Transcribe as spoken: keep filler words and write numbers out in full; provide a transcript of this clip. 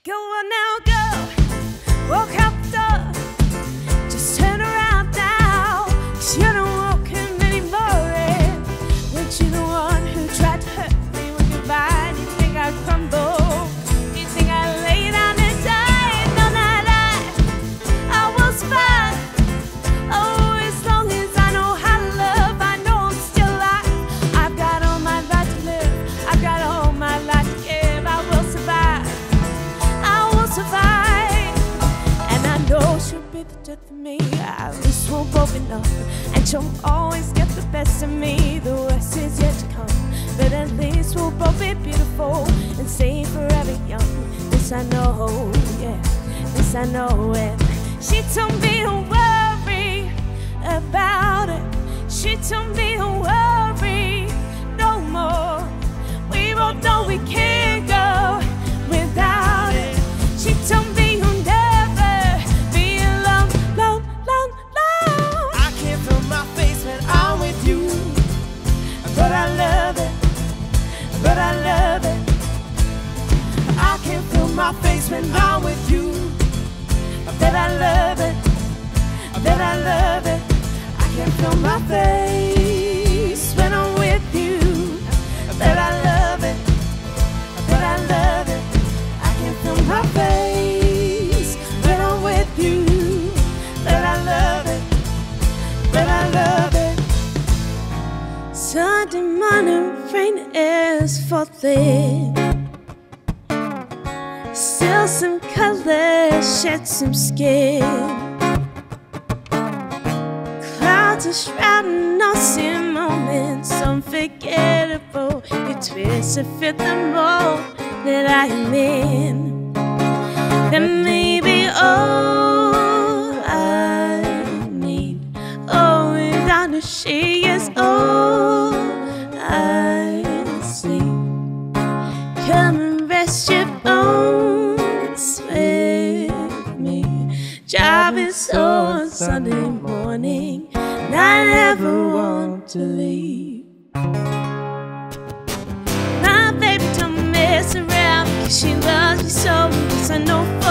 Go on now, go, walk out the door. Just turn around now, 'cause you're not walking anymore. And weren't you the one who tried to hurt me with goodbye? Do you think I'd crumble? Do you think I'd lay down and die? No, not I, I will survive. Oh, as long as I know how to love, I know I'm still alive. I've got all my life to live, I've got all my life to give. I will survive, I will survive. And I know she'll be the death of me. At least we'll both enough, and she'll always get the best of me. The worst is yet to come, but at least we'll both be beautiful and stay forever young. This I know, yeah, this I know. And she told me to worry about it. She told me to worry no more. We both know we can't go without it. She told me you'll never be alone, alone, alone, alone. I can't feel my face when I'm with you, But I love it, but I love it. I can't feel my face when I'm with you, But I love it, but I love it. I can feel my face when I'm with you. But I love it, but I love it. I can feel my face when I'm with you. But I love it, but I love it. Sunday morning rain is falling. Still some colors, shed some skin. Clouds are shrouding us in moments unforgettable. You twist to fit the mold that I am in. Then maybe all I need, oh, without a she is all I see. Come and rest your bones with me. Driving slow on Sunday morning, and I never want to leave. My baby don't mess around, 'cause she loves me so. Yes, I know.